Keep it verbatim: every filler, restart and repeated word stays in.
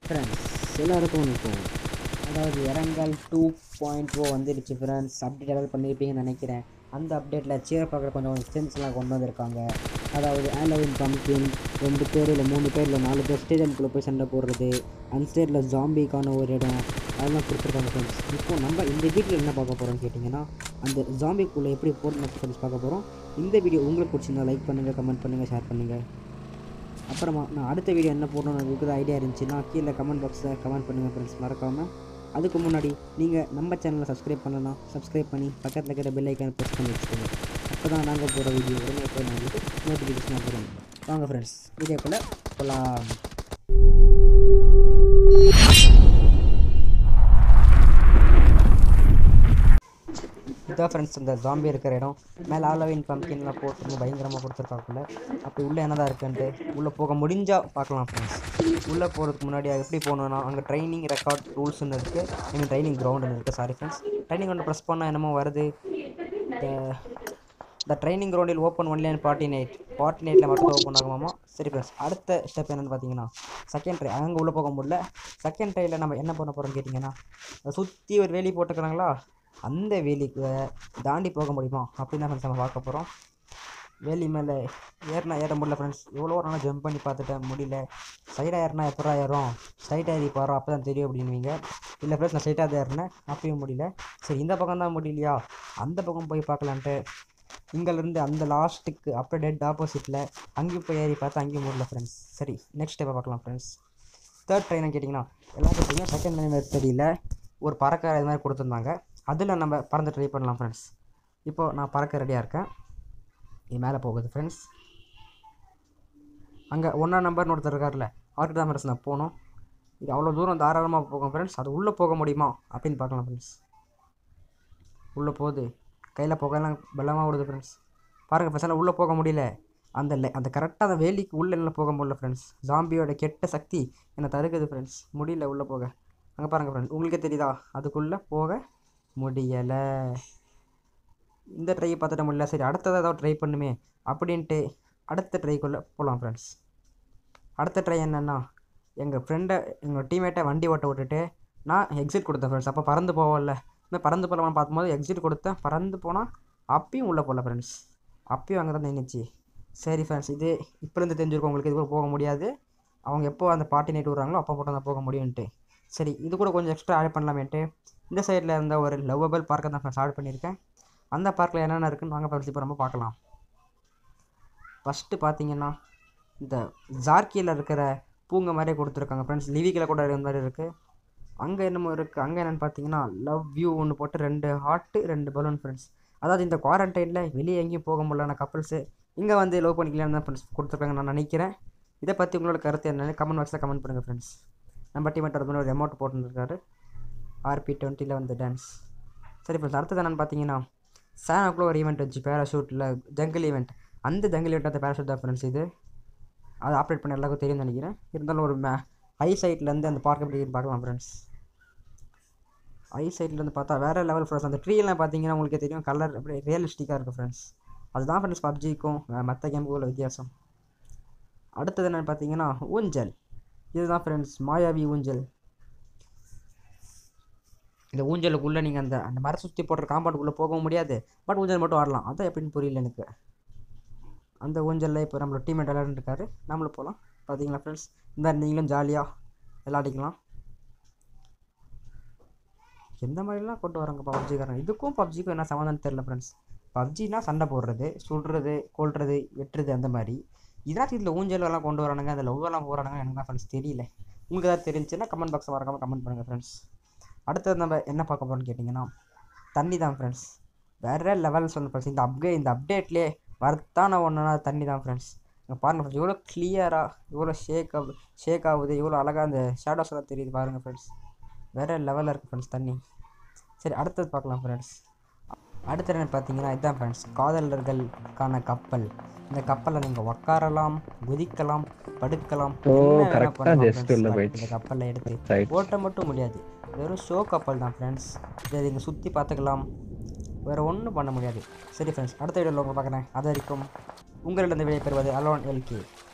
Friends எல்லாருக்கும் வணக்கம். அதாவது இறங்கல் டூ பாயிண்ட் ஓ வந்துடுச்சு ஃப்ரெண்ட்ஸ். அப்டேட் எதாவது பண்ணியிருப்பீங்கன்னு நினைக்கிறேன். அந்த அப்டேட்டில் சேர் பார்க்குற கொஞ்சம் எக்ஸ்டென்ஸ்லாம் கொண்டு வந்திருக்காங்க. அதாவது ஆலோவின் பம்ப்கின் ரெண்டு பேர் இல்லை மூணு பேர் இல்லை நாலு பேர் ஸ்டேடியம்குள்ளே போய் சண்டை போடுறது, அன்ஸ்டேட்டில் ஜாம்பிக்கான ஒரு இடம் அதெல்லாம் கொடுத்துருக்காங்க ஃப்ரெண்ட்ஸ். இப்போது நம்ம இந்த வீடியோவில் என்ன பார்க்க போகிறோம்னு கேட்டிங்கன்னா, அந்த ஜாம்பிக்குள்ளே எப்படி போடணும் ஃப்ரெண்ட்ஸ் பார்க்க போகிறோம். இந்த வீடியோ உங்களுக்கு பிடிச்சிருந்தா லைக் பண்ணுங்கள், கமெண்ட் பண்ணுங்கள், ஷேர் பண்ணுங்கள். அப்புறமா நான் அடுத்த வீடியோ என்ன போடணும்னு உங்களுக்கு ஐடியா இருந்துச்சுன்னா கீழே கமெண்ட் பாக்ஸில் கமெண்ட் பண்ணுங்கள் ஃப்ரெண்ட்ஸ், மறக்காமல். அதுக்கு முன்னாடி நீங்கள் நம்ம சேனலை சப்ஸ்கிரைப் பண்ணலாம். சப்ஸ்கிரைப் பண்ணி பக்கத்தில் இருக்கிற பெல் ஐக்கானை ப்ரெஸ் பண்ணி வச்சுக்கோங்க. அப்போ தான் நாங்கள் போகிற வீடியோ உடனே போய் உங்களுக்கு நோட்டிஃபிகேஷன் வரும். வாங்க ஃப்ரெண்ட்ஸ், வீடியோக்குள்ளே போகலாம். இதான் ஃப்ரெண்ட்ஸ் இந்த ஜாம்பி இருக்கிற இடம். மேலே ஆலோவின் பம்ப்கின்லாம் போட்டு ரொம்ப பயங்கரமாக கொடுத்துருக்காக்குள்ள. அப்படி உள்ளே என்னதான் இருக்குன்ட்டு உள்ளே போக முடிஞ்சால் பார்க்கலாம் ஃப்ரெண்ட்ஸ். உள்ளே போகிறதுக்கு முன்னாடி எப்படி போகணுன்னா, அங்கே ட்ரைனிங் ரெக்கார்ட் ரூல்ஸ்ன்னு இருக்குது, எங்கள் ட்ரைனிங் கிரவுண்டுன்னு இருக்குது. Sorry friends, training ground press பண்ணால் என்னமோ வருது. இந்த ட்ரைனிங் கிரவுண்டில் open only and forty eight forty நைட்டில் மட்டும் ஓப்பன் ஆகுமாமா. சரி ஃப்ரெண்ட்ஸ், அடுத்த ஸ்டெப் என்னென்னு பார்த்தீங்கன்னா செகண்ட் ட்ரை. அங்கே உள்ளே போக முடியல. செகண்ட் ட்ரையில் நம்ம என்ன பண்ண போகிறோம்னு கேட்டிங்கன்னா, சுற்றி ஒரு வேலி போட்டுக்கிறாங்களா, அந்த வேலிக்கு தாண்டி போக முடியுமா அப்படின்னு தான் ஃப்ரெண்ட்ஸ் நம்ம பார்க்க போகிறோம். வேலி மேலே ஏறினா ஏற முடியல ஃப்ரெண்ட்ஸ். எவ்வளோ நாளாக ஜம்ப் பண்ணி பார்த்துட்டேன், முடியல. சைடாக ஏறினா எப்படா ஏறும், ஸ்ட்ரைட்டாக ஏறி பாரு அப்போ தான் தெரியும் அப்படின்வீங்க. இல்லை ஃப்ரெண்ட்ஸ், நான் ஸ்ட்ரைட்டாக தான் ஏறினேன், அப்பயும் முடியல. சரி, இந்த பக்கம் தான் முடியலையா, அந்த பக்கம் போய் பார்க்கலான்ட்டு இங்கேருந்து அந்த லாஸ்ட்டுக்கு அப்படியே டெட் ஆப்போசிட்டில் அங்கேயும் போய் ஏறி பார்த்தா அங்கேயும் முடியல ஃப்ரெண்ட்ஸ். சரி, நெக்ஸ்ட் ஸ்டெப்பை பார்க்கலாம் ஃப்ரெண்ட்ஸ். தேர்ட் ட்ரெயினை கேட்டிங்கன்னா எல்லாருக்கும் தெரியும். செகண்ட் ட்ரெயின் தெரியல, ஒரு பறக்கிற இது மாதிரி கொடுத்துருந்தாங்க. அதில் நம்ம பறந்து ட்ரை பண்ணலாம் ஃப்ரெண்ட்ஸ். இப்போது நான் பறக்க ரெடியாக இருக்கேன். இது மேலே போகுது ஃப்ரெண்ட்ஸ். அங்கே ஒன்றா நம்பர்னு ஒருத்தர் இருக்கார்ல, அவர்கிட்ட தான் ஃப்ரெண்ட்ஸ் நான் போகணும். இது அவ்வளோ தூரம் தாராளமாக போகும் ஃப்ரெண்ட்ஸ். அது உள்ளே போக முடியுமா அப்படின்னு பார்க்கலாம் ஃப்ரெண்ட்ஸ். உள்ளே போகுது, கையில் புகையெல்லாம் பலமாக விடுது ஃப்ரெண்ட்ஸ். பாருங்கள் ஃப்ரெண்ட்ஸ், உள்ளே போக முடியல. அந்த லே அந்த கரெக்டாக அந்த வேலிக்கு உள்ளே எல்லாம் போக முடியல ஃப்ரெண்ட்ஸ். ஜாம்பியோட கெட்ட சக்தி என்னை தடுக்குது ஃப்ரெண்ட்ஸ், முடியல உள்ளே போக. அங்கே பாருங்கள் ஃப்ரெண்ட்ஸ், உங்களுக்கே தெரியுதா, அதுக்குள்ளே போக முடியலை. இந்த ட்ரை பார்த்துட்ட முடியல. சரி, அடுத்ததை ஏதாவது ட்ரை பண்ணுமே அப்படின்ட்டு அடுத்த ட்ரைக்குள்ளே போகலாம் ஃப்ரெண்ட்ஸ். அடுத்த ட்ரை என்னென்னா, எங்கள் ஃப்ரெண்டை எங்கள் டீம்மேட்டை வண்டி ஓட்ட விட்டுட்டு நான் எக்ஸிட் கொடுத்தேன் ஃப்ரெண்ட்ஸ். அப்போ பறந்து போகல, இந்த பறந்து போகலான்னு பார்க்கும்போது எக்ஸிட் கொடுத்தேன். பறந்து போனால் அப்பயும் உள்ளே போகல ஃப்ரெண்ட்ஸ், அப்பயும் அங்கே தான் நின்றுச்சு. சரி ஃப்ரெண்ட்ஸ், இது இப்போலேருந்து தெரிஞ்சிருக்கோம் உங்களுக்கு, இது கூட போக முடியாது. அவங்க எப்போ அந்த பார்ட்டி நைட் விட்றாங்களோ அப்போ மட்டும் தான் போக முடியும்ன்ட்டு. சரி, இது கூட கொஞ்சம் எக்ஸ்ட்ரா ஆட் பண்ணலாமேன்ட்டு இந்த சைடில் இருந்த ஒரு லவ்வபிள் பார்க்கை தான் ஃப்ரெண்ட்ஸ் ஆட் பண்ணியிருக்கேன். அந்த பார்க்கில் என்னென்ன இருக்குன்னு வாங்க ஃப்ரெண்ட்ஸ் இப்போ நம்ம பார்க்கலாம். ஃபஸ்ட்டு பார்த்தீங்கன்னா இந்த ஜார்க்கியில் இருக்கிற பூங்கை மாதிரியே கொடுத்துருக்காங்க ஃப்ரெண்ட்ஸ். லிவிக்கில் கூட இருந்த மாதிரி இருக்குது. அங்கே என்னமோ இருக்குது. அங்கே என்னென்னு பார்த்தீங்கன்னா லவ் வியூ ஒன்று போட்டு ரெண்டு ஹார்ட்டு ரெண்டு பலூன் ஃப்ரெண்ட்ஸ். அதாவது இந்த குவாரண்டைனில் வெளியே எங்கேயும் போக முடியலன்னா கப்பல்ஸு இங்கே வந்து லவ் பண்ணிக்கலான்னு தான் ஃப்ரெண்ட்ஸ் கொடுத்துருக்காங்க நான் நினைக்கிறேன். இதை பற்றி உங்களோட கருத்து என்னென்னு கமெண்ட் பாக்ஸில் கமெண்ட் பண்ணுங்கள் ஃப்ரெண்ட்ஸ். நம்ம டீமேட் அது ஒரு அமௌண்ட் போட்டுருக்காரு, ஆர்பி டுவெண்ட்டியில் வந்து டான்ஸ். சரி ஃப்ரெண்ட்ஸ், அடுத்தது என்னென்னு பார்த்தீங்கன்னா சானாக்குள்ள ஒரு ஈவெண்ட் வச்சு பேராஷூட்டில் ஜங்கிள் ஈவெண்ட். அந்த ஜங்கிள் ஈவெண்ட் அந்த பேராஷூட் தான் ஃப்ரெண்ட்ஸ். இது அதை ஆப்ரேட் பண்ண எல்லாருக்கும் தெரியும்னு நினைக்கிறேன். இருந்தாலும் ஒரு மே ஹை சைட்லேருந்து அந்த பார்க் எப்படி பார்க்கலாம் ஃப்ரெண்ட்ஸ். ஹை சைட்லேருந்து பார்த்தா வேறு லெவல் ஃப்ரெண்ட்ஸ். அந்த ட்ரீலாம் பார்த்தீங்கன்னா உங்களுக்கு தெரியும், கலர் அப்படியே ரியலிஸ்டிக்காக இருக்குது ஃப்ரெண்ட்ஸ். அதுதான் ஃப்ரெண்ட்ஸ் பப்ஜிக்கும் மற்ற கேமுக்கும் உள்ள வித்தியாசம். அடுத்தது என்னென்னு பார்த்தீங்கன்னா ஊஞ்சல். இதுதான் ஃப்ரெண்ட்ஸ் மாயாவி ஊஞ்சல். இந்த ஊஞ்சலுக்குள்ளே நீங்கள் அந்த அந்த மர சுற்றி போடுற காம்பவுண்டுக்குள்ளே போக முடியாது, பட் ஊஞ்சல் மட்டும் ஆடலாம். அதான் எப்படின்னு புரியல எனக்கு. அந்த ஊஞ்சலில் இப்போ நம்மளோட டீம்மேட் விளையாண்டுருக்காரு, நம்மளும் போகலாம். பார்த்தீங்களா ஃப்ரெண்ட்ஸ், இந்த நீங்களும் ஜாலியாக விளையாடிக்கலாம். எந்த மாதிரிலாம் கொண்டு வராங்க பப்ஜிக்காரங்க. இதுக்கும் பப்ஜிக்கும் என்ன சமாதானம் தெரியல ஃப்ரெண்ட்ஸ். பப்ஜினா சண்டை போடுறது, சுடுறது, கொள்வது, வெட்டுறது அந்த மாதிரி. இதனாச்சும் இதில் ஊஞ்சலெல்லாம் கொண்டு வரானுங்க, அதில் லவ்வெல்லாம் போகிறானுங்க, எனக்கு தான் ஃப்ரெண்ட்ஸ் தெரியல. உங்களுக்கு ஏதாவது தெரிஞ்சுன்னா கமெண்ட் பாக்ஸில் மறக்காமல் கமெண்ட் பண்ணுங்கள் ஃப்ரெண்ட்ஸ். அடுத்தது நம்ம என்ன பார்க்க போகிறோம்னு கேட்டிங்கன்னா தண்ணி தான் ஃப்ரெண்ட்ஸ். வேறு லெவல் சொன்ன ஃப்ரெண்ட்ஸ். இந்த அப்டே இந்த அப்டேட்லேயே வரத்தான ஒன்றுனா தண்ணி தான் ஃப்ரெண்ட்ஸ். இங்கே பாருங்கள் ஃப்ரெண்ட்ஸ், எவ்வளோ கிளியராக, எவ்வளோ ஷேக் ஆகுது ஷேக் ஆகுது எவ்வளோ அழகாக அந்த ஷேடோஸ் எல்லாம் தெரியுது பாருங்கள் ஃப்ரெண்ட்ஸ். வேறு லெவலில் இருக்குது ஃப்ரெண்ட்ஸ் தண்ணி. சரி, அடுத்தது பார்க்கலாம் ஃப்ரெண்ட்ஸ். அடுத்த என்ன பார்த்தீங்கன்னா இதுதான் ஃப்ரெண்ட்ஸ் காதலர்களுக்கான கப்பல். இந்த கப்பலில் நீங்கள் உட்காரலாம், குதிக்கலாம், படுக்கலாம், இந்த கப்பலில் எடுத்து ஓட்ட மட்டும் முடியாது. வெறும் ஷோ கப்பல் தான் ஃப்ரெண்ட்ஸ். இதை நீங்கள் சுற்றி பார்த்துக்கலாம், வேறு ஒன்றும் பண்ண முடியாது. சரி ஃப்ரெண்ட்ஸ், அடுத்த வீடியோவில் உங்களை பார்க்குறேன். அது வரைக்கும் உங்களிடம் விடை பெறுவது அலோன் எல்கே.